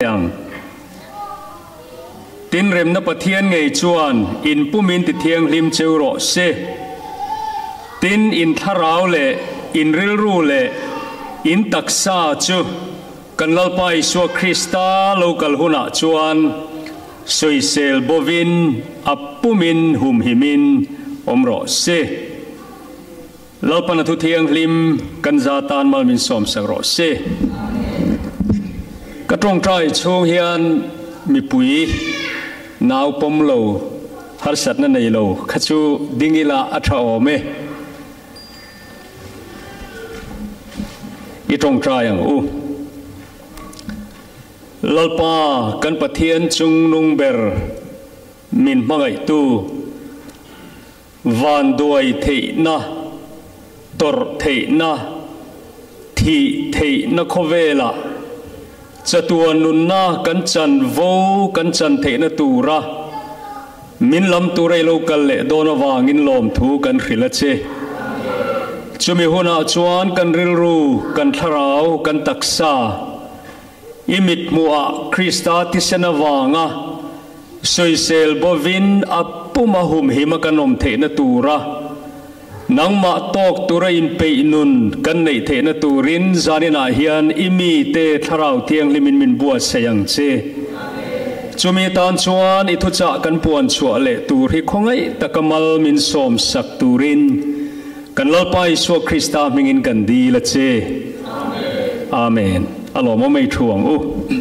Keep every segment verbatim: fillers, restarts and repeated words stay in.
yang tin rem na pathian ngei chuan in pumin ti thiang lim cheu ro se tin in tharau le in ril ru le in taksa chu kan lalpa Isu Krista local huna chuan soisel bovin apumin hum himin omro se lalpa na thu thiang lim kan zatan mal min som sang ro se ka trong trai chung hian mi pui naw pom lo har sat na nei lo khachu dingila atha ome i trong trai ang u lalpa kan pathian chung nung ber min mangai tu van duai thei na tor thei na thi thei na khovela chatuan nun na kan chan vo kan chan thei na tura min lam turai local le dona wangin lom thu kan khila che chumi huna chuan kan rilru kan tharau kan taksa imit mua Krista tisana wanga soisel bovin apuma hum hima kanom thei na tura nangma tok tura in pe nun kan nei thei na turin zanina hian imi te tharau tiang limin min bua sayang che chumi tan chuan i thu cha kan puan chua le tur hi khongai takamal min som sak turin kan lalpa Isu Krista mingin kan di la che amen amen alo mo mai thuang u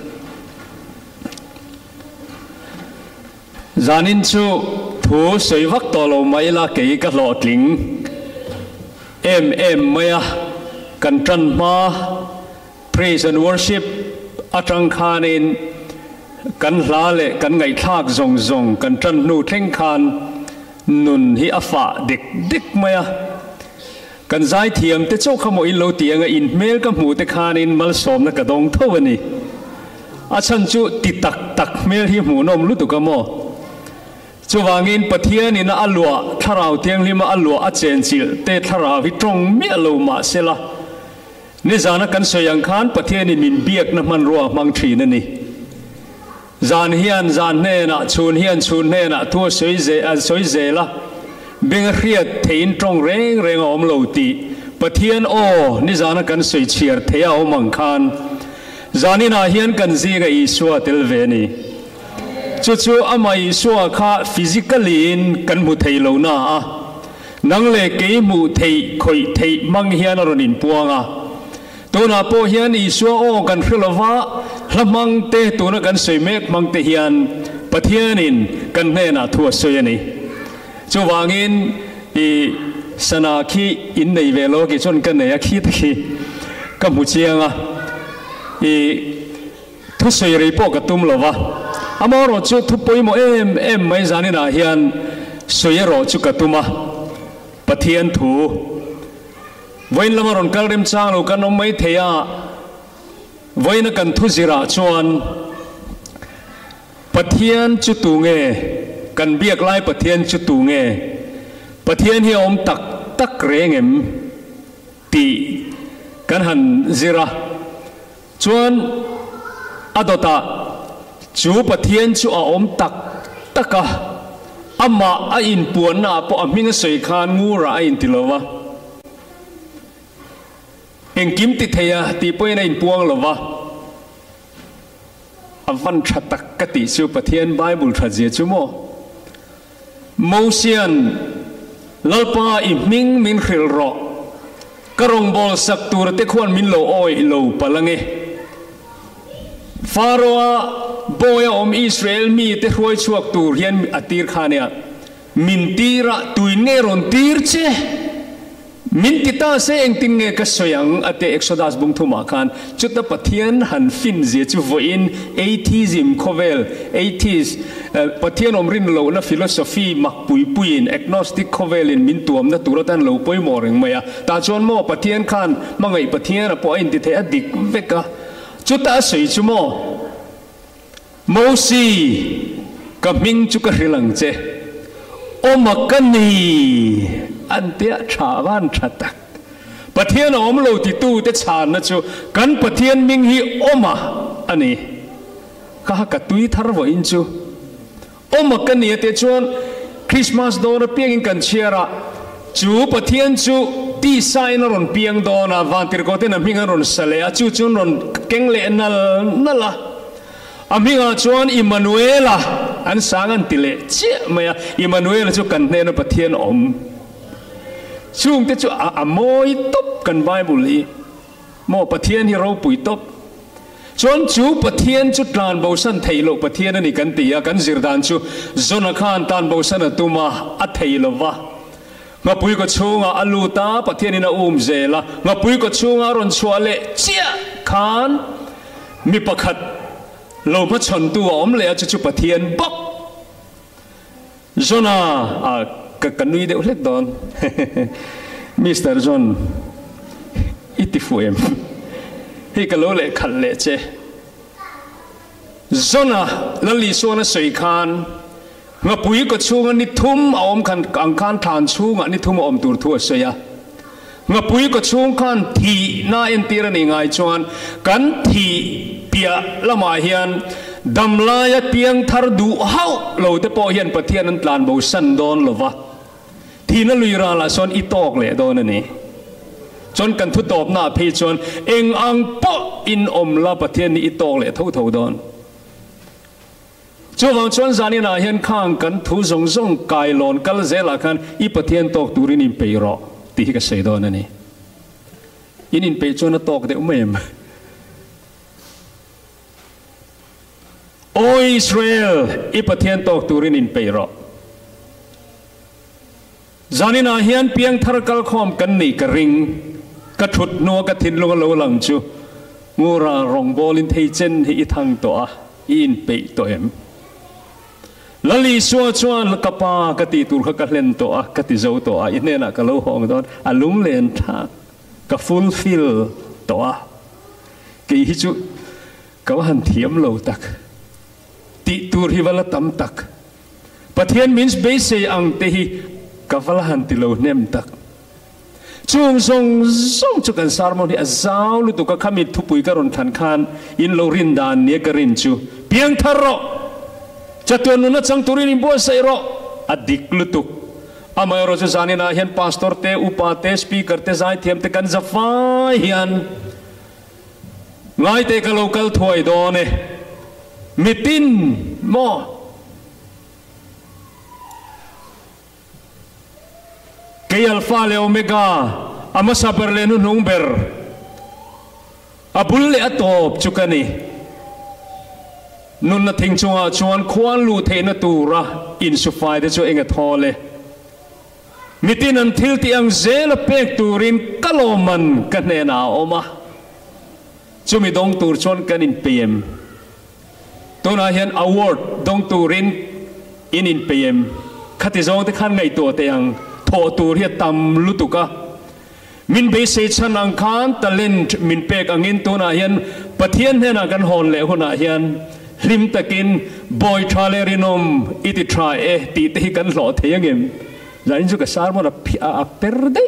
zanin chu thu soi vak to lo mai la ke ka lo tling em em maya kan tran ma praise and worship atang khanin kan hla le kan ngai thak zong zong kan tran nu theng khan nun hi afa dik dik maya kan zai thiam te chok khamo in lo tianga in mel ka mu te khanin mal som na ka dong thowani a chan chu ti tak tak mel hi mu nom lu tu ka mo chu wangin pathian in alwa tharau tiang lima alwa a chen chil te thara vi trong mi lo ma sela ni zana kan soyang khan pathian in min biak na man ro mang thi na ni zan hian zan ne na chun hian chun ne na thu soi ze a soi ze la beng riat thein trong reng reng om lo ti pathian o ni zana kan soi chiar thea o mang khan zanina hian kan zi ga Isu tel ve ni chu chu ama Isu kha physically in kan mu thei lo na a nang le ke mu thei khoi thei mang hian ron in puanga to na po hian Isu o kan khilova hlamang te to na kan soi mek mang te hian pathian in kan ne na thu soi ani chu wangin i sana khi in nei ve lo ki chon kan nei khi thi ka mu chianga i thu soi rei po ka tum lova amoro chu thu poi mo em em mai zani na hian soi ro chu ka tuma pathian thu voin lamaron kalrem chang lo kan om mai theya voina kan thu zira chuan pathian chu tu nge kan biak lai pathian chu tu nge pathian hi om tak tak rengem ti kan han zira chuan adota chu pathian chu a om tak taka ama a in puan na po aming soi khan ngu ra in tilowa engkim ti theya ti poina in puang lova avan thatak kati chu pathian bible thajia chumo Mosian lalpa i ming min khil ro karong bol sak tur te khwan min lo oi lo palange Faroa boya om Israel mi te hroi chuak tur hian atir khania min tira tuine ron tir che min kita se eng ting nge ka soyang ate Exodus bung thuma khan chuta pathian han fin je chu voin atheism khovel atheist pathian omrin lo na philosophy mak pui puin agnostic khovel in min tuam na turatan lo poi moreng maya ta chon mo pathian khan mangai pathian po in ti the adik veka chuta soi chumo Mosi kaming chu ka rilang che o makani antia chawan thatak pathian om lo ti tu te chan na chu kan pathian ming hi oma ani khá cả túi thar vợ in chú ôm một cái này để chuan Christmas đó nó piang cần chia ra chú bát thiên chú ti sai nó rồi piang đó na van tiệt có tên là mình rồi sale à chú chú rồi keng lệ na na la à mình à chuan Emmanuel à anh sáng anh tỉ lệ chia mà Emmanuel chú cần nên nó bát thiên ôm chung thế chú à à môi top cần Bible đi mò bát thiên hi rau bụi top chuan chú bát thiên chú tràn bầu sân thầy lộ bát thiên này cần tỉ à cần zir đàn chú Jonathan tràn bầu sân ở tu mà à thầy lộ va ngà bụi có chú ngà alu ta bát thiên ina um zê la ngà bụi có chú ngà ron chua lệ chia khan mi pakhat lâu mất chọn tu ôm lệ chú chú bát thiên bốc Jonah à cái cái nuôi đều hết đòn Mister John ít phụ em hi cái lỗ lệ khát lệ chứ Jonah là lý số nó sợi khan ngà bụi có chú ngà nít thum ôm khan ang khan than chú ngà nít thum ôm tur thua sợi à ngà bụi có chú khan thì na en tira ni ngai chuan kan thì bia lama hian damlaya piang thar du hau lo te po hian pathian an tlan bo san don lova thì nó lùi ra là son itok lệ đó nè chọn cần thut top na phi chọn eng ang po in om la pathian ni itok lệ thâu thâu don cho vang chọn zani na hian khang kan thu zong zong kai lon kal zela khan i pathian tok turin in pe ro ti ka sei don nè in in pe chọn tok de umem O Israel i pathian tok turin in pe ro zanina hian piang thar kal khom kan ni ka ring ka thut no ka thin lo lo lang chu ngura rong bolin thei chen hi thang to a in pe to em lali so chuan ka pa ka ti tur kha ka hlen to a ka ti zo to a inena ka lo hong don alung len tha ka fulfill to a ke hi chu ka han thiam lo tak ti tur hi wala tam tak pathian means base ang te hi kavalahan tilo nem tak chung song song chukan sarmon hi azau lu tu ka khamit thupui karon than khan in lo rin dan ne karin chu piang tharo chatun nu na chang turin in bo sai ro adik lu tu amay ro zani na hian pastor te upa te speaker te zai thiam te kan zafai hian ngai te ka local thoi do ne mitin mo kay alpha le omega ama saber le nu number abul le atop chukani nun na thing chunga chuan khwan lu the na tura in sufai de chu enga thole mitin an thil ti ang zel pek turin kaloman kanena oma chumi dong tur chon kanin pm tona hian award dong turin in in pm khati zong te khan ngai to te ang thọ tur hi tam lutuka min be se chan ang khan talent min pek angin tona hian pathian hena kan hon le hona hian lim takin boy thalerinom iti try e ti te kan lo theyangem zain chu ka sar mo na a perde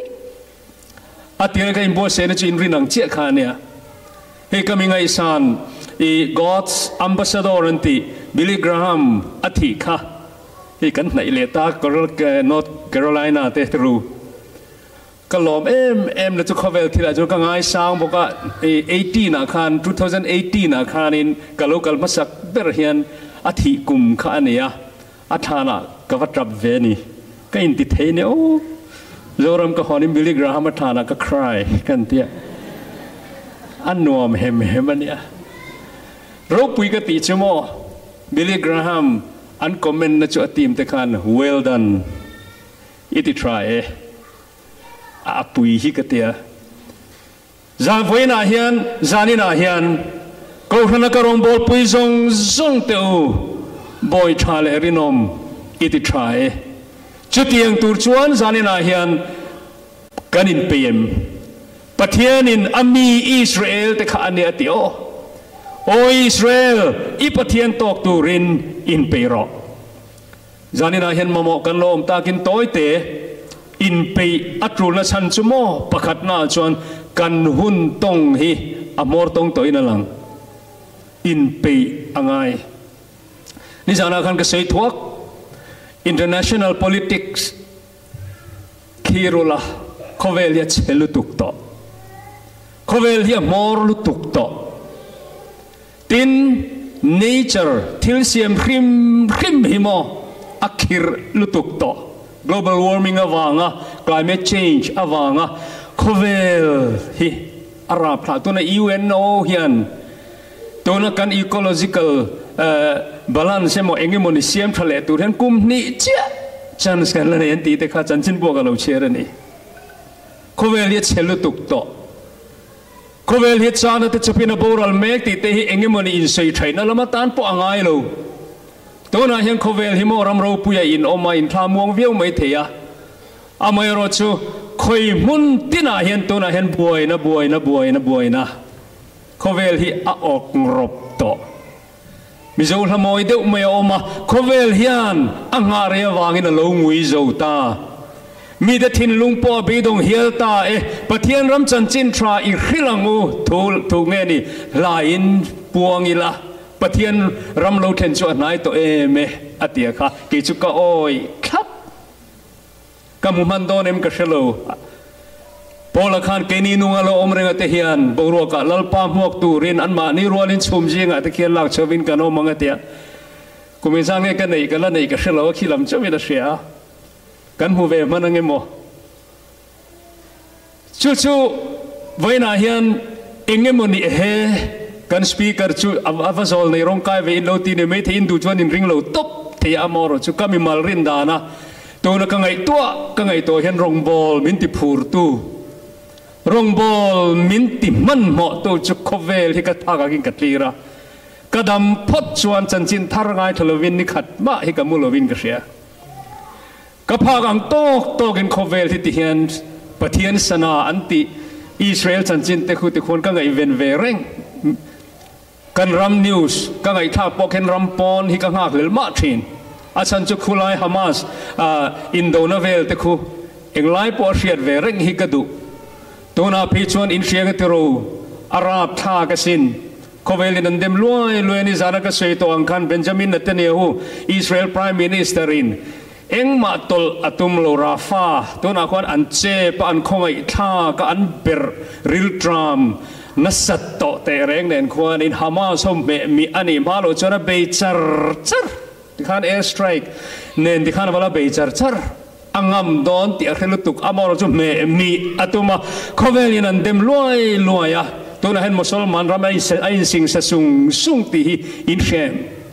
atia ka imbo se na chin rinang che khania he coming ai san i God's ambassador anti Billy Graham athi kha he kan nai le ta North Carolina te tru kalom em em na chu khavel thila chu ka ngai sang boka eighteen na khan twenty eighteen na khan in ka local masak ber hian athi kum kha ania athana ka watrap veni ka in ti theine o zoram ka honim Billy Graham athana ka cry kan tia annuam hem hem ania ro pui ka ti chmo Billy Graham an comment na chu atim te khan well done iti try e a pui hi ka tia zan voi na hian zani na hian ko hana ka rong bol pui zong zong te u boy thale rinom iti try e chu tiang tur chuan zani na hian kanin pm pathian in ami Israel te kha ania ti o o Israel i pathian tok turin in peiro zani na hian mamo kan lom takin toy te in pe atrul na chan chumo pakhat na chuan kan hun tong hi amor tong toy na lang in pe angai ni zana khan ka sei thuak international politics khirula khovel ya chelu tuk to khovel ya mor lu tuk to tin nature thil siam hrim hrim himo akhir lu tuk to global warming awanga climate change awanga khovel hi arab tha tuna U N O hian tuna kan ecological balance mo engemo ni siam thale tu hen kum ni chia chan skan la nen ti te kha chan chin bo ga lo chere ni khovel ye chelu tuk to khovel hi chana te chapina boral mek ti te hi engemo ni in sei thaina lama tan po angai lo tuna hian khovel hi mo ram ro puya in oma in thla muang viau mai theya amai ro chu khoi mun tina hian tuna hian buai na buai na buai na buai na khovel hi a ok rop to mizo hlamoi deuh mai oma khovel hian anga re wangin a lo ngui zo ta mi da thin lung po be dong hial ta e pathian ram chan chin tra i hrilangu thul thu nge ni lain puang ila pathian ram lo then chu nai to e me atia kha ki chu ka oi khap kamu man don em ka shelo Paula khan keni nunga lo omrenga te hian boro ka lalpa mok tu rin an ma ni rolin chum jinga te khian lak chawin ka no manga tia kumisang nge ka nei ka la nei ka shelo khilam chawin a sia kan hu ve manange mo chu chu voina hian engemo ni he kan speaker chu avazol nei rong kai ve lo ti ne me the in du chuan in ring lo top the amoro chu kami mal rin dana to na ka ngai to ka ngai to hian rong bol min ti phur tu rong bol min ti man mo to chu khovel hi ka thaga kin ka tlira kadam phot chuan chan chin thar ngai thalovin ni khat ma hi ka mulovin ka sia ka phagang tok tok in khovel hi ti hian pathian sana anti Israel chan chin te khu te khon ka ngai ven ve reng kan ram news ka ngai tha pok hen ram pon hi ka ngak lel ma thin a chan chu khulai Hamas in dona vel te khu englai po riat ve reng hi ka du tuna phi chuan in hriang te ro arab tha ka sin khovel in dem loi loi ni zana ka sei to ang khan Benjamin Netanyahu Israel prime minister in eng ma tol atum lo rafa tuna khan an che pa an khongai tha ka an ber ril tram nasat to te reng nen khan in Hamas hom me mi ani ma lo chona be char char ti khan air strike nen ti khan wala be char char angam don ti akhelu tuk amor chu me mi atuma khovelin an dem loi loya tuna hen musulman ramai ai sing sa sung sung ti in shem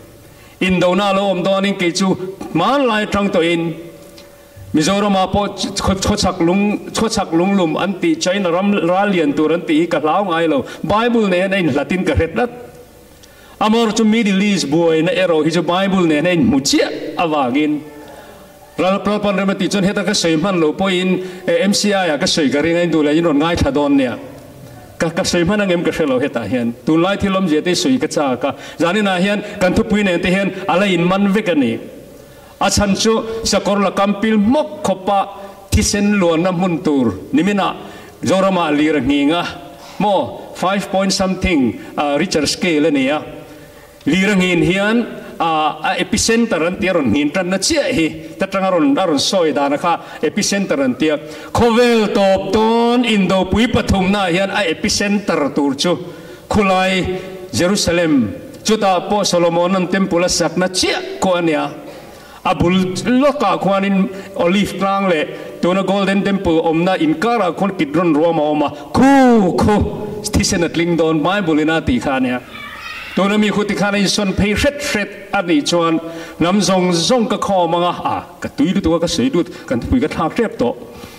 in dona lo om don in ke chu man lai trang to in mizoram apo chochak lung chochak lung lum anti china ram ralian turan ti ka lau ngai lo bible ne nei latin ka het lat amor chu middle east boy na ero hi chu bible ne nei muchia awagin ral propan remati chon heta ka sei man lo poin M C I ya ka sei ka ringai du la yin on ngai thadon ne ka ka sei man angem ka shelo heta hian tu lai thilom je te sei ka cha ka zani na hian kan thu puin te hian ala in man vekani a chan chu sakor la kampil mok khopa thisen lo na mun tur nimina zorama lir nginga mo five point something richter scale ne ya lirangin hian a epicenter an tiaron hin tan na chia hi tatrangaron daron soi dana kha epicenter an tia khovel top ton indo pui pathum na hian a epicenter tur chu khulai Jerusalem chuta po Solomon an temple sak na chia ko ania abul loka khwanin olive klang le tuna golden temple omna inkara khon kidron roma oma khu khu stisen atling don bible ina ti khania tuna mi khuti khana in son pei ret ret ani chuan nam zong zong ka kho manga a ka tui tu ka sei du kan pui ka thak rep to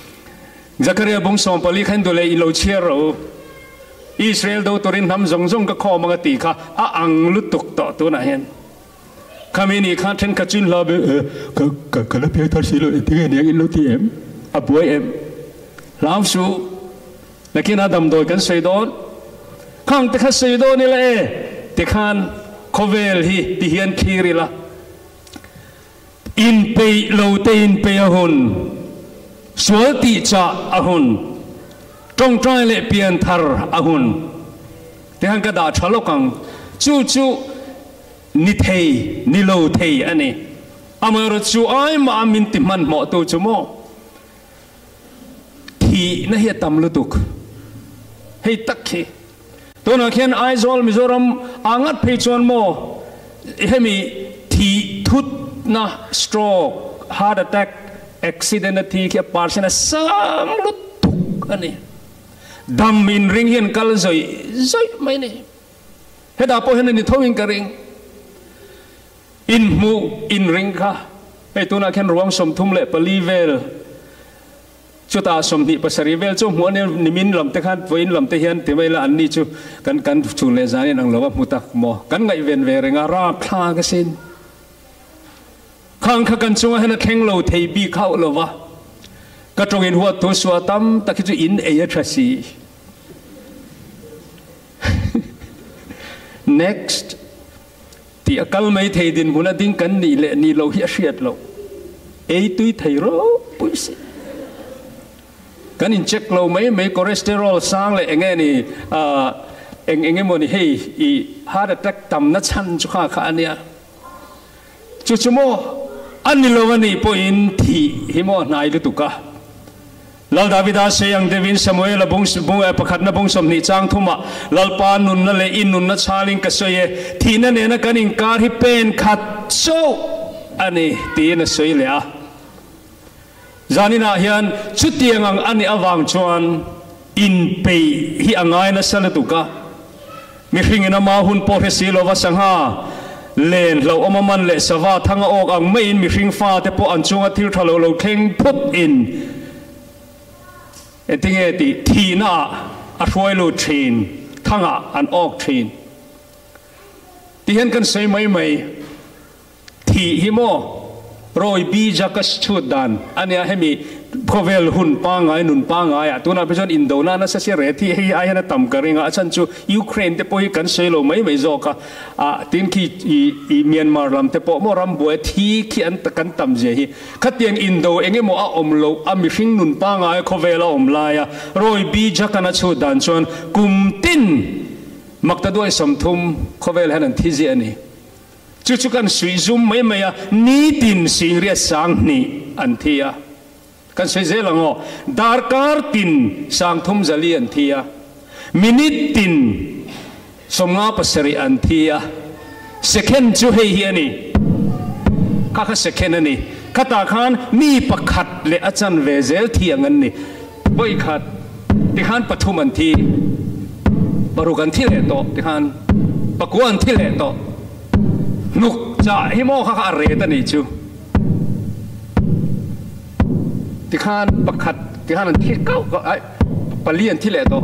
Zakaria bong som pali khan dole i lo chiero Israel do torin nam zong zong ka kho manga ti kha a ang lu tuk to tuna hen kamini khan then ka chin la be ka ka ka la pe thar si lo ti ge ne in lo ti em a boy em lam su lakin adam do kan sei don khang te kha sei do ni la e te khan khovel hi ti hian thirila in pe lo te in pe ahun sual ti cha ahun trong trai le pian thar ahun te han ka da thalokang chu chu ni thei ni lo thei ani amaro chu ai ma min ti man mo tu chu mo thi na hi tam lu tuk hei takhi to na khen Aizawl Mizoram angat phei chon mo hemi thi thut na stroke heart attack accident thi kia parsena sang lu tuk ani dam min ring hian kal zoi zoi mai ni heda po hen ni thowing ka ring in mu in ring kha hei to na khen ruang som thum le pali vel chu ta som ni pasari vel chu mu ne nimin lam te khan voin lam te hian te mai la an ni chu kan kan chu le zani nang lowa mutak mo kan ngai ven ve renga ra thla ka sin khang kha kan chunga hena theng lo thei bi khau lowa ka tong in huat to suwa tam ta ki chu in e ya thasi next ti akal mai thei din buna ding kan ni le ni lo hi a hriat lo ei tui thei ro puisi kan in check lo mai mai cholesterol sang le enge ni a eng enge mo ni hei i heart attack tam na chan chu kha kha ania chu chu mo an ni lo ni po in thi hi mo nai lu tu ka lal davida se yang devin samuel bung bung pakhat na bung som ni chang thuma lal pa nun na le in nun na chaling ka soye thi na ne na kan in kar hi pen khat so ani ti na soi le a zanina hian chutiang ang ani awang chuan in pe hi angai na salatu ka mi hringena ma hun po he silo wa sangha len lo omaman le sawa thanga ok ang mai in mi hring fa te po an chunga thil thalo lo theng phut in etinge ti thina a roi lo thin thanga an ok thin ti hen kan sei mai mai thi hi mo roi bi jakas chudan ania hemi phovel hun pa ngai nun pa ngai a tuna pejon indona na sa se re thi hi ai na tam karinga achan chu Ukraine te poi kan sei lo mai mai zo ka a tin ki i Myanmar lam te po mo ram boi thi ki an kan tam je hi khatiang indo enge mo a om lo a mi hring nun pa ngai khovela om la ya roi bi jakana chudan chon kum tin makta doi somthum khovel hanan thi je ani chu chu kan sui zum mai mai a ni tin sing ria sang ni an thia kan sui ze lango darkar tin sang thum zali an thia minute tin somnga pasari an thia second chu hei hi ani ka kha second ani kata khan mi pakhat le achan ve zel thiang an ni boi khat ti khan pathum an thi barukan thi le to ti khan pakuan thi le to nuk cha hi mo kha kha re ta ni chu ti khan pakhat ti khan an thi kau ko ai palian thi le to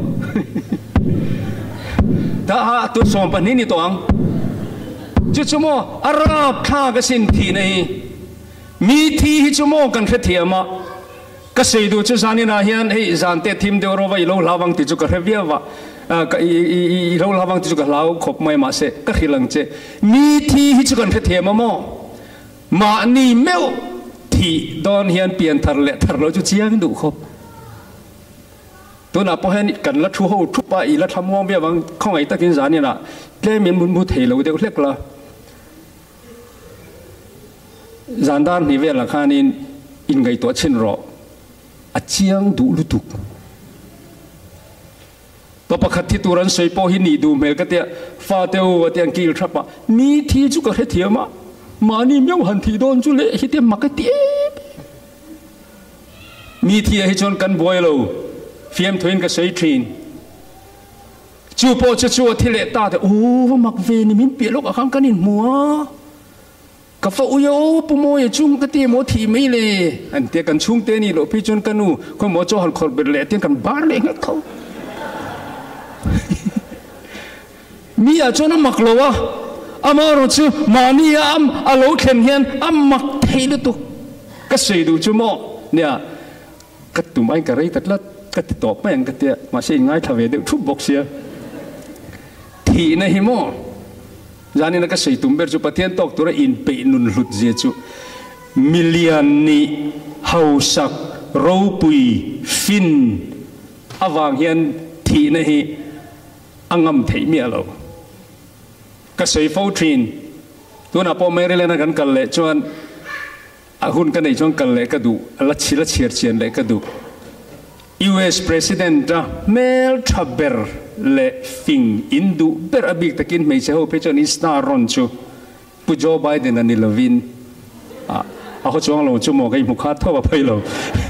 ta ha tu som pa ni ni to ang chu chu mo arab kha ga sin thi nei mi thi hi chu mo kan kha thiama ka sei du chu zani na hian hei zan te thim de ro vai lo lawang ti chu ka revia wa ka i lo lawang ti chu ka lau khop mai ma se ka khilang che mi thi hi chu kan kha thiama mo ma ni meu thi don hian pian thar le thar lo chu chiang du khopตัวน่ะพอเห็นกันละทั่วทุบไปละทำมองเบี้ยบางข้องไอ้ตะกินสารเนี่ยนะแค่มีมุนมุเทเราเดียวเล็กละจานด้านนี่เวลาข้านี่อินไงตัวเช่นรออาเจียงดูลุตุกตัวประคัดที่ตัวรันสวยพอหินนี่ดูเมลก็เตียฟ้าเตียวเตียงกิลทับมามีที่จุกกระเทียมมานี่มีหันที่โดนจุเล่ที่เตียมมากระเตียมีที่ให้ชนกันบ่อยเราเฟียมทวินกับสวยทรีนจูโปจะจูที่เละตาแต่โอ้มักเวนี่มินเปียลกข้างกันนินมัวกับฟ้าอุยโอปุ่มโมยจุ่มกระเตียมโมทีไม่เลยอันเตียกันชุ่มเตนี่หลบพี่จนกันนูคนหมอจอหันคอร์เบลเล่เตียกันบ้าเลยงั้นเขามีอาจจะมักโลวะอามารู้ชื่อมานี่อัมอาโลเข็นเฮียนอัมมักเทลตุก็เสียดูจุ่มเนี่ยก็ตุ่มไอ้กระไรตัดละก็ติดต่อไปอย่างก็เตียมาเสียง่ายทวีเดือดทุบบอกเสียทีในหิมะจานี่นักเสียตุ่มเบอร์จุปะเทียนตอกตัวอินเปนุนหลุดเจียจุมิลเลียนนี่ฮาวสักโรปุยฟินอวางเฮียนทีในหิอังงำเทียมีอะไรก็เสียฟาวทรีนตัวน่ะพอไม่เรียนกันกันเลยจวนหุ่นกันในช่วงกันเลยก็ดูลัชิลัชเชียร์เชียนเลยก็ดู ยู เอส President เมลทับเบอร์เลฟิงอินดูเบอร์อบิกตะกินไม่ใช่หัวเพจนิสตารอนชูผู้โจไบเดนนันนิลวินอ่ะเขาช่วงเราชั่วโมงก็มุขาเท่าไปเรา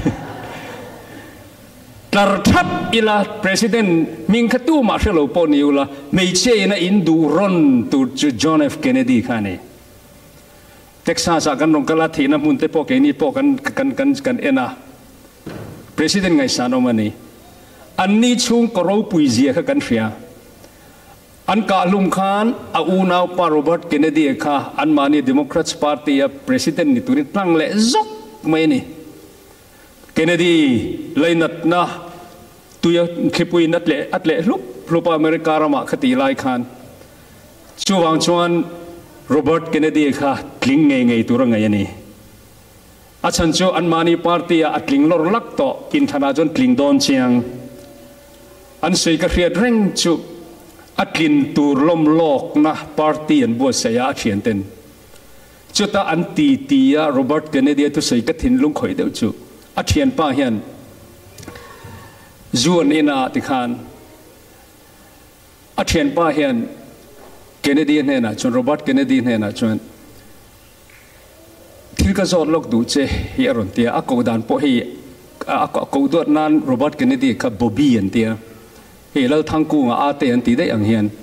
ตรัทับอีละ President มิงคตูมาเชลโปนิวละไม่ใช่นะอินดูรอนตูจูจอห์น เอฟ เคนเนดีค่ะนี่เท็กซัสกันลงกลาทีนะมุนเตปอกเอนี่ปอกันกันกันกันเอ็นะ President ไงสานอมันนี่อันนี้ช่วงกรอปุยเจียกันเสียอันกาลุมขานอาอูนาวปาโรเบิร์ตเคนเนดีค่ะอันมานี่ Democrats Party อ่ะ President นี่ตัวนี้ตั้งเละจกไม่นี่เคนเนดีเลยนัดนะตัวขี้ปุยนัดเละอัดเละลุบลุบอเมริการามาคติไล่ขานช่วงชวนโรเบิร์ตเคนเนดีค่ะกลิ้งไงไงตัวไงนี่อาจารย์โจอันมานีปาร์ตี้อัดกลิ้งลอร์ลักโตอินทนาจนกลิ้งดอนเชียงอันสวยกระเรียดเร่งจุอัดกลิ้งตูรลมโลกนะปาร์ตี้อันบัวเสียอาเชียนเต็นจุดตาอันตีตีอะโรเบิร์ตเคนเนดีตัวสวยกระถินลุงข่อยเดียวจุอาเชียนป้าเฮียนจวนอินาติขานอาเชียนป้าเฮียนเคนเนดีเนี่ยนะจนโรเบิร์ตเคนเนดีเนี่ยนะจนที่ก็จอดลกดูเจเฮียรุนเตียอักกูดานพอเฮียอักกูดนั้นโรเบิร์ตเคนเนดีกับบอบบี้อันเตียเฮียเราทั้งกูงอาเตอันตีได้อย่างเฮียน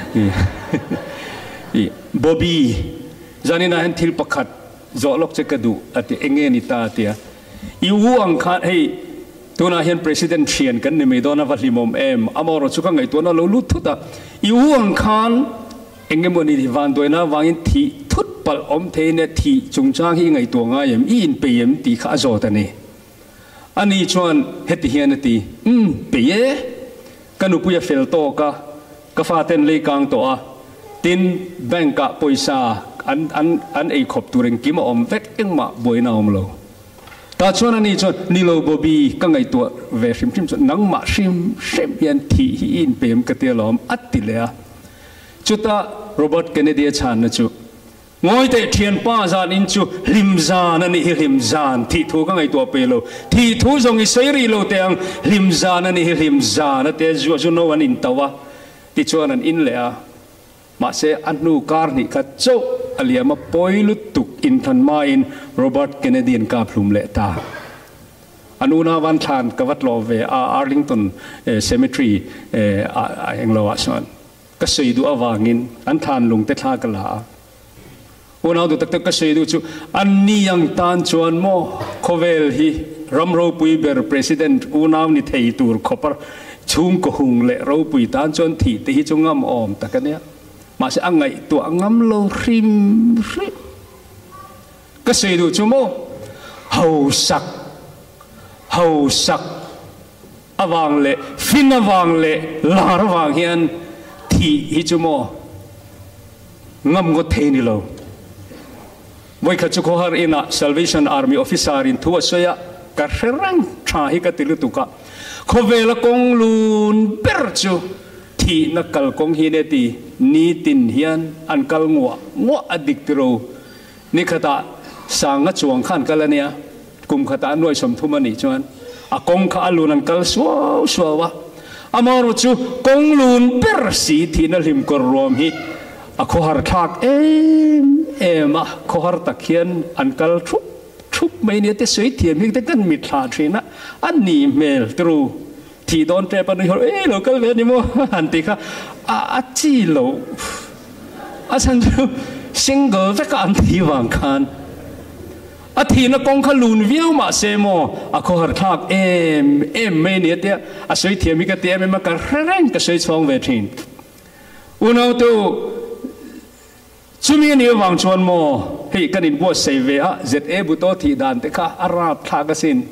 บอบบี้จานี่นะเห็นทิลปักขัดจอดลกเจกดูอันที่เองเงินิตาเตียอีวัวอังคารเฮียตัวน่าเห็น President เชียนกันในเมดอนาวัดลิมอมเอ็มอามอร์ชุกังไงตัวน่าเราลุทุตาอีวัวอังคารเองเงินมันนี่วันตัวน่าวางอินทีทุตปัลอมเทเนทีจงจ้างให้ไงตัวง่ายมอินเปียมตีข้าโจตันนี่อันนี้ชวนเฮติเฮียนตีอืมเปียกันอุปยาเฟลโตกะกฟ้าเต็นเลยกลางตัวตินแบงกะปอยซาอันอันอันไอขบตัวเรงกิมอมเวกเอ็งมาบวยนาอมโลตาชวนอันนี้ชวนนิโลบบีก็ไงตัวเวชิมชิมชวนนังมาชิมเชมยันทีอินเปียมกะเตียลอมอัดติเลยจุดตาโรเบิร์ตเคนเนดีชานนะจุงอยแต่เทียนป้าจานอินจูลิมจานนั่นนี่ลิมจานที่ทูก็ไงตัวเปโลที่ทูจงอิสราเอลเตียงลิมจานนั่นนี่ลิมจานนั่นเตียจูจูโนวันอินตาวะที่ชวนนั้นอินเลยอะมาเสอันนูการนี่กัดโจอเลียมาปอยลุตุกอินทันมาอินโรเบิร์ตเคนเนดีนกาพลุมเลตาอนุนาวันทานกวัดลอเวอาร์ลิงตันเซมิทรีเออเองลาวชวนก็สวยดูอวางินอันทานลุงเตทากลาวันเอาดูตักตักก็สวยดูจูอันนี้ยังตานชวนโมโคเวลฮีรัมโรปุยเบอร์ President อุนาวนิเทยตูร์ขบชุ่มกหุงเละเราปุยตานชวนที่ที่จงงามอมแต่กันเนี้ยมาเสียอังไงตัวงามโลริมริก็สวยดูจูโมเฮาสักเฮาสักอวางเละฟินอวางเละลาระวางเฮียนที่ฮิจูโมงามกเทนิโลวัยขจุกฮารินะ Salvation Army Officer อินทัวเสียกระเร่งชาฮิกติลุตุกะขเวลกงลูนเปิร์จูที่นักกลกงฮินเนตีนีตินเฮียนอันกลงัวงัวอดิกติโรนี่ขตาสังกัจวงขันกันแล้วเนี่ยกุมขตาหน่วยสมทุมันนี่จวนอากงข้าลูนันกลสัวสัววะอามารุจูกงลูนเปิร์สีที่นั่นหิมกรวมฮิอาขหาร์ทักเอ็มเอ็มอ่ะขหาร์ตักเฮียนอันกลทุบทุบไม่เนี่ยแต่สวยเทียมยิ่งแต่กันมิดลาทรีนะอันนี้เมลตรูที่โดนเตะปนหัวเอ้เราก็เวียนนี่มั้งอันติค่ะอาจีโลอาฉันจูสิงเกิลจะกันที่วางคันอาทีนักกองขลุนวิวมาเซโมอาขหาร์ทักเอ็มเอ็มไม่เนี่ยแต่อาสวยเทียมยิ่งแต่เอ็มมันก็เร่งก็สวยช่องเวทีอุณเอาตัวชุมีนี่วางชวนโมเฮ้ยกันอินบัวเซเวียเจ็ดเอบุตรที่ด่านแต่ข้าอาราบทากสิน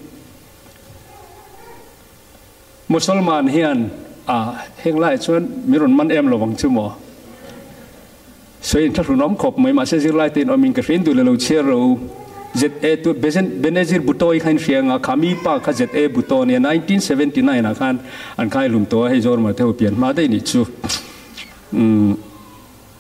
มุสลิมเฮียนอ่าเฮงไล่ชวนมีรุนมันเอ็มระวังชั่วโมสวยถ้ารุ่นน้องขบไม่มาเสียไล่ตีนอมิงกระฟินดูเลวเชื่อเราเจ็ดเอตัวเบเซนเบเนซิร์บุตรอีกขันเชียงอ่ะขามีปากข้าเจ็ดเอบุตรเนี่ยหนึ่งพันเก้าร้อยเจ็ดสิบเก้านะคันอันใครลุมตัวให้โจรมาเที่ยวเปลี่ยนมาได้นี่ชูอืม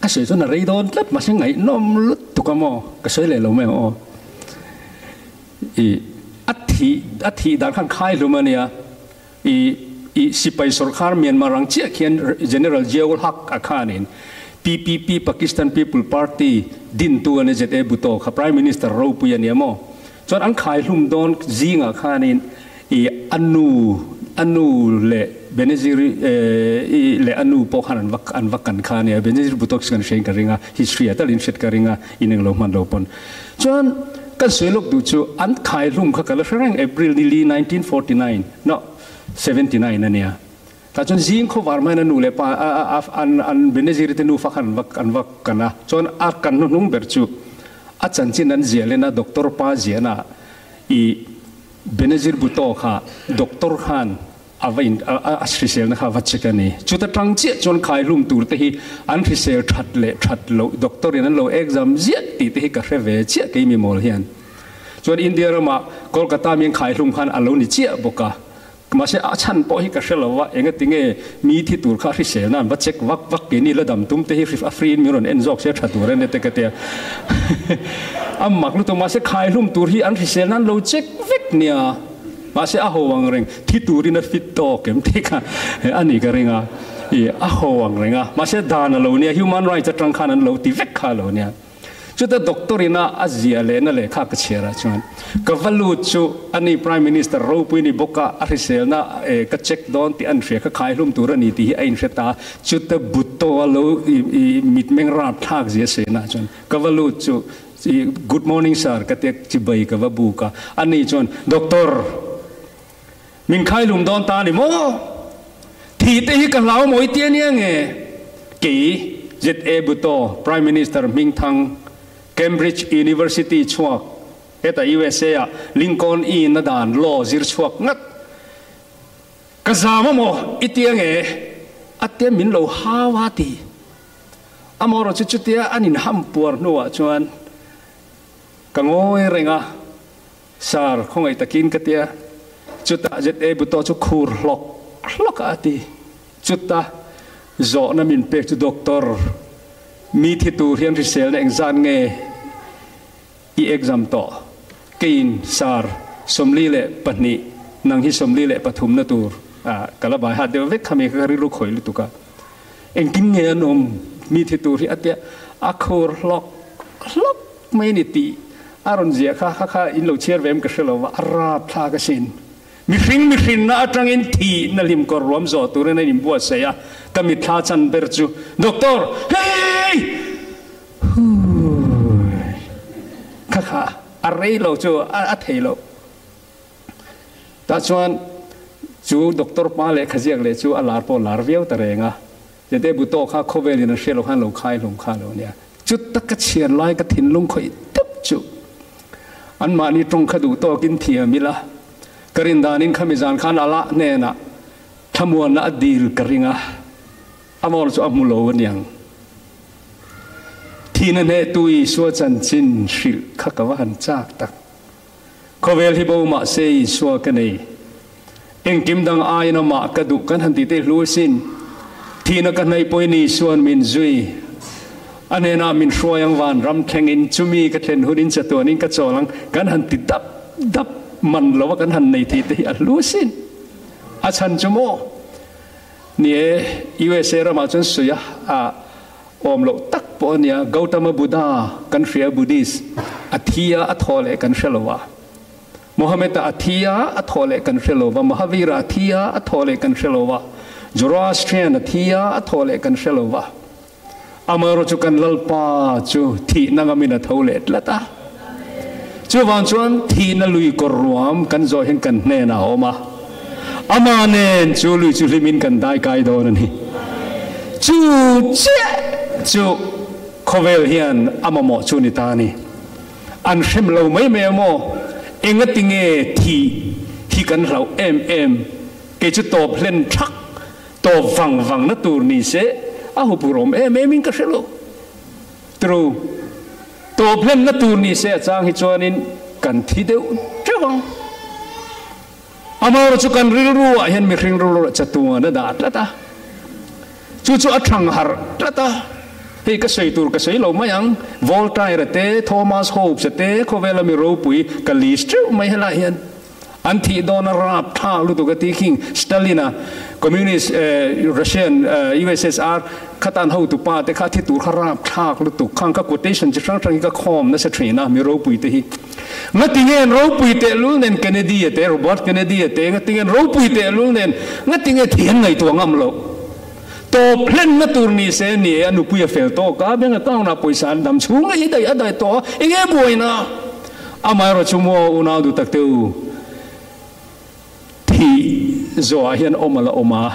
ก็สวยจนอะไรโดนลัดมาเช่นไงน้อมลุดตุกมอก็สวยเลยเราไม่อ๋ออีอัฐิอัฐิด้านข้างค่ายรู้มั้ยเนี่ยอีอีสิไปสุรคาร์เมียนมารังเจียเขียน General Ziaul Haq อาคานิน P P P Pakistan People Party ดินตัวในเจ็ดเอบุโตข้า Prime Minister เราปุยเนี่ยมั้งจนอันขายลุ่มโดนจีงอาคานินอีอนูอนูเล่เบเนซิรีเอเล่อนูพอขันวักอันวักกันขาเนี่ยเบเนซิรีบุตรกันเชงกันริงา history แต่ลินเชตกันริงาอินึงโลมันโลปนจนกันสวยลูกดูจูอันขายลุ่มข้ากันแล้วแรงเอพริลนิลnineteen forty-nineเนาะseventy-nineนั่นเนี่ยแต่จนจีงเขาวาร์มันนูเล่ปะอันอันเบเนซิรีที่นูฟักอันวักอันวักกันนะจนอากันนุ่งเบรจูอาจารย์จีนันเจียเลนะด็อกเตอร์ป้าเจียนะอีเบเนซิรีบุตรข้าด็อกเตอร์ฮันอาวินอาศิเซลนะคะวัชกันนี่จุดตั้งเจ้าจนขายลุ่มตัวที่อันศิเซลชัดเละชัดโลด็อกเตอร์นั้นโลเอ็กซ์ซัมเจียตีที่กระเรเวเจ้ากี่มีโมลเฮียนจนอินเดียเรามาโคลกาตามีขายลุ่มขันอารมณ์นี่เจ้าบุกะมาเสียอาชันพอฮิกระเซลว่าเองก็ติงเอมีที่ตัวข้าศิเซลนั้นวัชเช็ควักวักกินี่ระดับตุ้มที่ฮิฟรีนมีรอนเอ็นซอกเสียชัดตัวเรนเนตเกเตียอัมมักลุตัวมาเสียขายลุ่มตัวที่อันศิเซลนั้นโลเช็ควิกเนี่ยมาเสียอาโหวังเริงที่ตัวนี้นัดฟิตโตเก็มที่กันอันนี้ก็เริงอ่ะอีอาโหวังเริงอ่ะมาเสียดานเราเนี่ย human rights จะตรังขานันเราที่เวกขาเราเนี่ยจุดแต่ด็อกเตอร์น่ะอาเซียเลยนั่นเลยข้าก็เชื่อละชวนก็วัลูจูอันนี้ prime minister เราพูดนี่บอกว่าอาริเซลน่ะเอ่อก็เช็คดอนที่อันเสียก็ขายลุ่มตัวนี้ที่ไอ้อินเสตาจุดแต่บุตรเราอีมิดเมงราบทักเสียเสียนะชวนก็วัลูจู good morning sir ก็เตียจิบไปก็ว่าบุกอันนี้ชวนด็อกเตอร์มิงขายลุ่มดอนตานี่โมที่เตะกันเราโมยเตียเนี่ยไงกี่เจ็ดเอบุโต Prime Minister มิงทัง Cambridge University ชัวเอตา U S A อะ Lincoln อีนดาน law จิรชัวงัดกระซามโมอิเตียไงอัตเตียมินโลฮาวาตีอามอร์จุดจุดเตียอันนี้ห้ามปวดนัวชวนกังโง่เรงะสารคงไอตะกินกเตียจุดตาเจ็ดเอบุตรจุคูร์ล็อกล็อกอาทิจุดตาโจนามินเป็กจุดด็อกเตอร์มีที่ตัวเรียนริเซลในเอ็กซามเงอีเอ็กซามต่อกินสารสมลีเล่ปนินังฮิสมลีเล่ปฐุมนาตูอ่ากะละบายหาเดียวเวกขมิกะริรุขอยลุตุกะเอ็งกินเงินนมมีที่ตัวที่อัตเตียอาคูร์ล็อกล็อกไม่นิติอารอนเจียข้าข้าข้าอินโลเชียร์เวมกระเชลว่าอาราบทากสินมิริงมิริงน่าจังอินทีนั่นลิมกอรวมโซตัวนั้นลิมบัวเสียก็มิท้าจันเบอร์จูด็อกเตอร์เฮ้ยข้าข้าอะไรเราจูอัดเฮโลแต่ชวนจูด็อกเตอร์มาเลยขยักเลยจูอาลาร์ปอลาร์เวียวตะเรงอ่ะจะได้บุตรข้าโคเวลินเชลขันลงคายลงคาโลเนี่ยจุดตะกเชียนลายกระถิ่นลงคอยตับจูอันมานี่ตรงขดูโตกินเทียมิละกรินดานินขมิจานขันอาละเนน่ะทำวันน่ะดีลกริงอ่ะอามอลจูอามุโลวันยังที่นั่นเหตุอีสวจันจินสิลข้ากว่าหันจากตักขเวลฮิบูมาเซยสวกันเองเอ็งกิมดังอายน่ะมากระดูกันหันติเตลูสินที่นักในปอยนี้ส่วนมินจุยอันนี้น่ามินช่วยยังวันรำแข่งอินจุมีกระเทนหุ่นอินจะตัวนี้กระโจลังกันหันติดดับดับมันแล้วว่ากันหันในที่ที่อัลลูซินอาชันจโมนี่ยูเอสเอรามาจนสุยะอ่าอมโลตักปอนี่กาวตามบุดากันเฟียบุดิสอัธิยาอัทโอเลกันเชลวะมุฮัมมัดอัธิยาอัทโอเลกันเชลวะมหาวีระอัธิยาอัทโอเลกันเชลวะจูราสเตียนอัธิยาอัทโอเลกันเชลวะอามารจุกันลลปาจูที่นังมินาทโอเลตละตาจูวันชวนที่นั่ลุยกรวมกันโจเห็นกันเนน่าออกมาอามาเนนจูลุยจูลิมินกันได้ไกลโดนนี่จูเจจูโคเวลเฮียนอามาโมจูนิตานี่อันเชมเราไม่เมื่อโมเองก็ติงเอที่ที่กันเราเอ็มเอ็มเกจุตบเล่นชักตบฟังฟังนัตูนี่เสอาหุปุรมเอ็มเอ็มินก็เชลตรูตัวเพื่อนนัตูนี่เสียจางฮิจวนินกันที่เดียวเจ้าของอามาเราจุกันริรู้ว่าเห็นมีคริ่งรู้จัตัวนั่นดาดละตาจู่ๆอัดชังหาร์ละตา hi ka sei tur ka sei lo mai ang Voltaire te Thomas Hobbes te khovela mi ro pui ka list mai hela hian an thi don rap tha lu tu ka ti king Stalin communist Russian U S S R khatan ho tu pa te kha thi tur kharap thak lu tu khang ka quotation chi sang sang ka khom na sa thrina mi ro pui te hi ngatingen ro pui te lu nen Kennedy te Robert Kennedy te ngatingen ro pui te lu nen ngatinge thian ngai tu ngam lo to plan na tur ni se ni anu pui fel to ka beng ka na poisa dam chung ai dai adai to enge boina amai ro chumo una du tak teu thi zo hian omala oma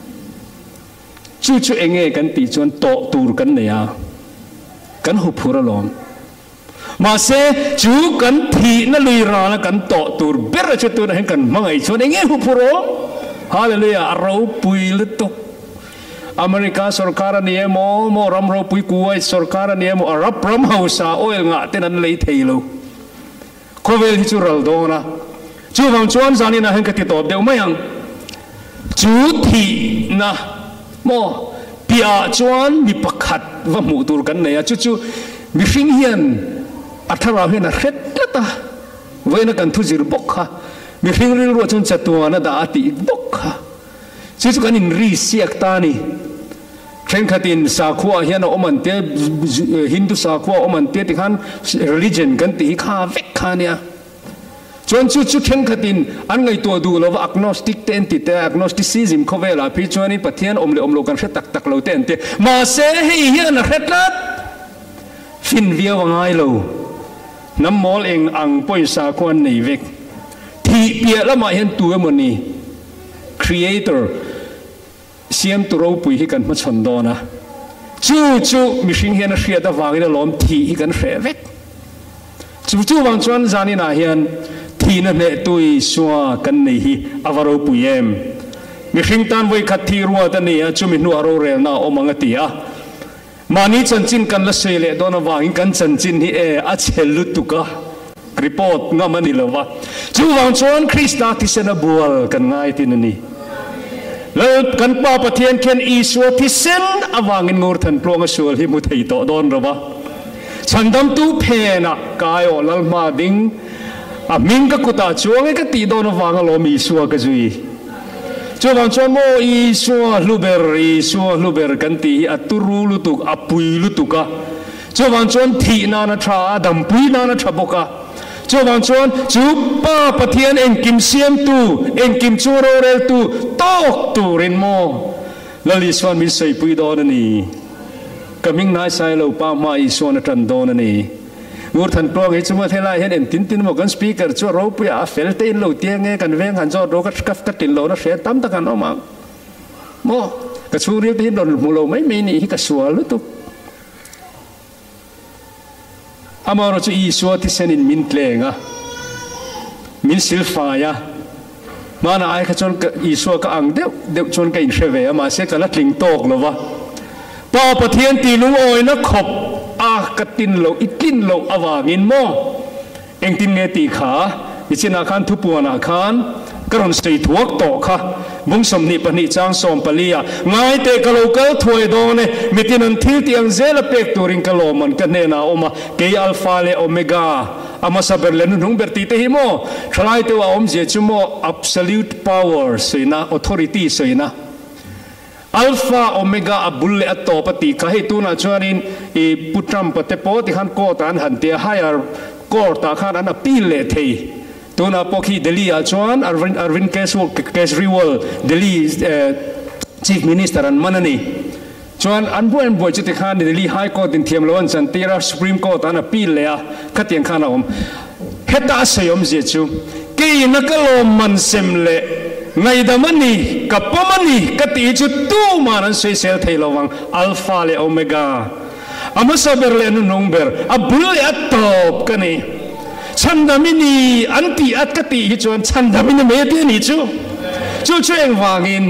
chu chu enge kan ti chon to tur kan ne ya kan hu phura lom mà se chú cần thị nó lùi ra là cần tọ tur biết là cho tôi là cần mang ấy cho nên nghe hụp pro hallelujah rau pui lít tục America sarkar ni mo mo ram rau pui kuai sarkar ni mo Arab ram hausa oil ngạ tên anh lấy thầy lâu có về thì chú rau đó na chú vòng chuan ra ni na hen cái tiệt tọp đều mấy hằng chú thị na mo bia chuan bị bạc khát và mù tur cần này chú chú bị sinh hiền athara hian a hret lata voina kan thu zir bok kha mi hring ring ro chun chatua na da ati bok kha chu chu kan in ri siak ta ni thren khatin sa khua hian a oman te Hindu sa khua oman te ti khan religion kan ti kha vek kha nia chon chu chu thren khatin an ngai to du lo agnostic ten ti te agnosticism khovela phi chuanin pathian omle omlo kan hret tak tak lo ten te ma se hi hian a hret lat fin via wangai lo nắm mol eng ang poisa kwan nei vek thi pia lama hian tu amani creator siam tu ro pui hi kan ma chon do na chu chu mi hring hian a hria da wangi da lom thi hi kan hre vek chu chu wang chuan zani na hian thi na ne tui suwa kan nei hi avaro puiem mi hring tan voi khat thi ruwa ta ni a chu mi nu aro rel na omanga tia mani chanchin kan la sele dona wangin kan chanchin hi e a chelu tuka report ngamani lawa chu wang chuan Krista ti sena bual kan ngai tin ni lo kan pa pathian khen iswa ti sen awangin ngur than plonga sul hi mu thei to don rawa chandam tu phena kayo lalma ding a ming ka kuta chuang ka ti don wanga lo mi suwa ka zui cho vang chuan mo i suwa luber i suwa luber kan ti aturu lutuk apui lutuka cho vang chuan thi na na tha dam pui na na tha boka cho vang chuan chu pa pathian en kim siam tu en kim chu ro rel tu tok tu rin mo lali swan min sei pui do na ni kaming nai sai lo pa ma i suwa na tan do na ni ngur than plong hi chuma thelai hen en tin tin mo kan speaker chu ro pu a fel te in lo tiang nge kan veng han zo ro ka kaf ka tin lo na hre tam ta kan oma mo ka chu ri tin don mu lo mai mai ni hi ka sual lu tu amaro chu i suwa ti sen in min tlenga min silfa ya mana ai ka chon ka i suwa ka ang deu deu chon ka in hreve ama se ka la tling tok lo wa pa pathian ti lung oi na khop a katin lo itin lo awangin mo eng tin nge ti kha ichina khan thupuana khan karon sei thuak to kha bung som ni pani chang som palia ngai te ka local thoi do ne mitin an thil tiang zela pek turing ka lo man ka ne na oma ke alpha le omega ama saber le nu ber ti te hi mo thlai te wa om je chumo absolute power soina authority soina alpha omega abulle atto pati ka he tuna chuanin e putram pate po ti khan ko tan han te higher court ta khan an appeal le thei tuna pokhi Delhi a chuan Arvind Arvind Kejriwal Delhi chief minister an manani chuan an buan boy chu te khan Delhi high court in thiam lawan chan tera supreme court an appeal le a khatiang khan om heta sayom je chu ke na kalom man sem le ngai damani kapamani kati chu tu maran sei sel theilawang alpha le omega amasaber le nu nongber abul atop kani chandamini anti at kati hi chuan chandamini me te ni chu chu chu eng wangin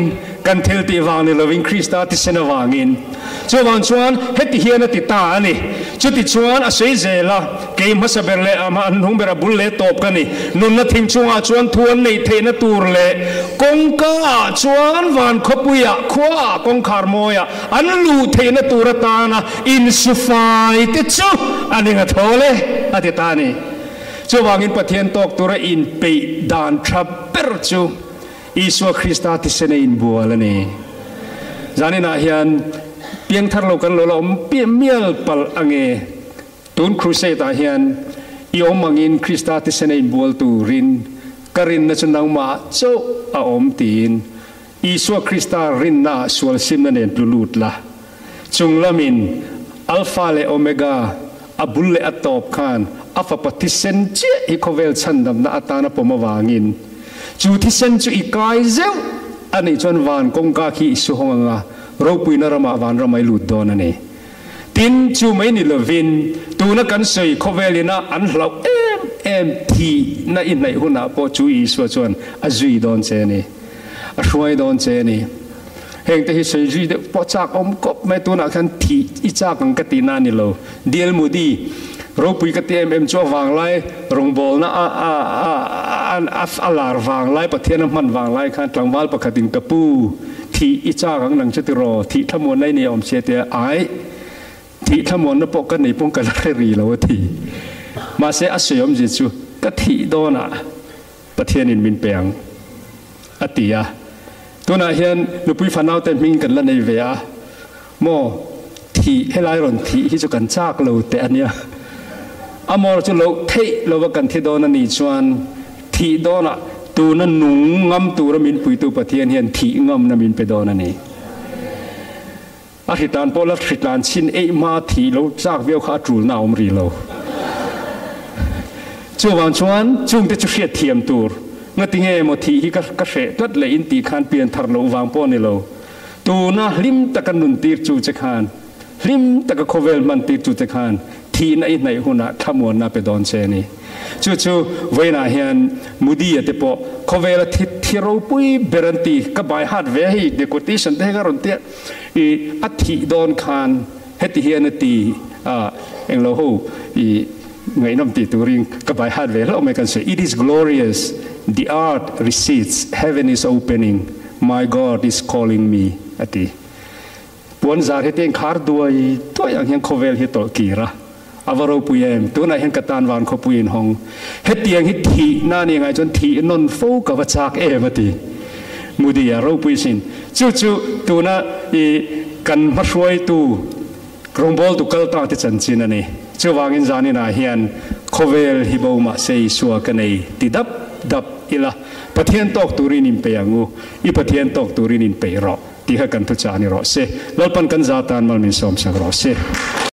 กันเทลติวางในลวิงคริสต์ติเสนวางินจูวันชวนเฮติเฮียนติตาอันนี้จุดที่ชวนอาศัยเจล่ะเกมฮัสเบรเล่อามาอันหงเบราบุลเล่ตบกันนี่นุนนัทิมชวนชวนทวนในเทนตูร์เล่กงกาชวนวันขบุยะขวากงคาร์โมยะอันลูเทนตูรตานะอินสุฟายติจูอันนี้ก็ทอเล่อติตานี่จูวางินปะเทียนตกตัวอินเปดานทรัพเปอร์จูอิสวาคริสต์ติเสนอินบัวละนี่จานินาเฮียนเพียงทารกันโลลมเปียเมียลปัลอังเอตุนครูเซตาเฮียนอีอมมังอินคริสต์ติเสนอินบัวตูรินกรินนัชนังมาโจอาอมตีนอิสวาคริสต์รินนาสวลซิมนันเอนปลุดละจงละมินอัลฟาเลโอเมกาอับุลเลอัตตอบคานอัฟปฏิเซนเจฮิโคเวลชันดัมนาอัตานาปมาวางินจูที่เซนจูอีกายเซลอันนี้จนวานกงกาคีสุฮงงาเราปุยนารมาวานรมัยลุดโดนนี่ตินจูไม่นิลวินตูนักกันสวยโคเวลินาอันเราเอ็มเอ็มทีน่าอินในหุ่นอ่ะพอจูอีสวจวนอาจุยโดนเจนี่ช่วยโดนเจนี่เฮงแต่ที่สวยจุยเด็กพอจากอมกบไม่ตัวนักกันทีอีจากกันกตินานี่เราเดียลมูดีเราปุยกติเอ็มเอ็มชัววางไล่รงบอลนะอ่าอ่าอ่าอันอัฟอัลลาร์วางไล่ประเทศน้ำมันวางไล่ขันกลางวัลประคตินกระปูที่อีจากกันหลังจะติรอที่ทั้งมวลในนี้อมเชียเตไอที่ทั้งมวลนั้นปกันในปงกันละรีแล้วที่มาเสียอาศัยอมจิจูกะทิโดนะประเทศนินมินเปียงอติยาตัวนั้นเห็นนุปุยฟันเอาแต่มิงกันละในเวียโมที่ให้ไล่รอนที่ที่จะกันจากเราแต่อันเนี้ยอามอร์จะเราเทเราว่ากันที่โดนนี่ชวนที่โดนอ่ะตัวนั้นหนุ่งงำตัวมินปุยตัวประเทศเห็นที่งำนั้นมินไปโดนนี่อาทิตย์นั้นพอลักทิตย์นั้นชินเอมาที่เราจากเวียวขาจูนาวมรีเราจูวันชวนจุงจะจุเสียเทียมตัวงั้นติงเอโมทีที่ก็เสด็จเลยอินตีขันเปลี่ยนทารโลวางป้อนนี่เราตัวน่ะลิมตะกันนุนตีจูจะขันลิมตะกันโคเวลมันตีจูจะขันที่ในในหุ่นขมวนน่ะไปโดนเชนี่จู่จู่เวน่าเห็นมุดีอ่ะที่พอโคเวลที่ที่เราปุยเบรันตีก็บายฮัดเวฮีเดโคติชันเด้การันตีอีอัฐิโดนขันเฮติเฮียนตีอ่าเองเราหูอีไงน้ำตีตัวริงก็บายฮัดเวแล้วไม่กันเสีย it is glorious the art recedes heaven is opening my God is calling me อติปวนจาร์เฮติงคาร์ด้วยตัวอย่างเห็นโคเวลเฮตโตกีระอวารปุยเอ็มตัวนั้นเห็นกตันวานขปุยนหงเฮตียงฮิตทีน่านี่ไงจนทีนนฟูกับวัชากเอมติมูดีอารูปุยสินจู่จู่ตัวนั้นอีกันมาช่วยตัวกรงบอลตุกลตาที่จันจินันนี่จู่วางินจานี่นาเฮียนโคเวลฮิบาวมาเซย์สัวกันนี่ติดับดับอีละปะเทียนตอกตุรินินเปียงูอีปะเทียนตอกตุรินินเปียรอที่ให้กันทุจานี่รอเซลปันกันจาตานมัลมินสอมสักรอเซ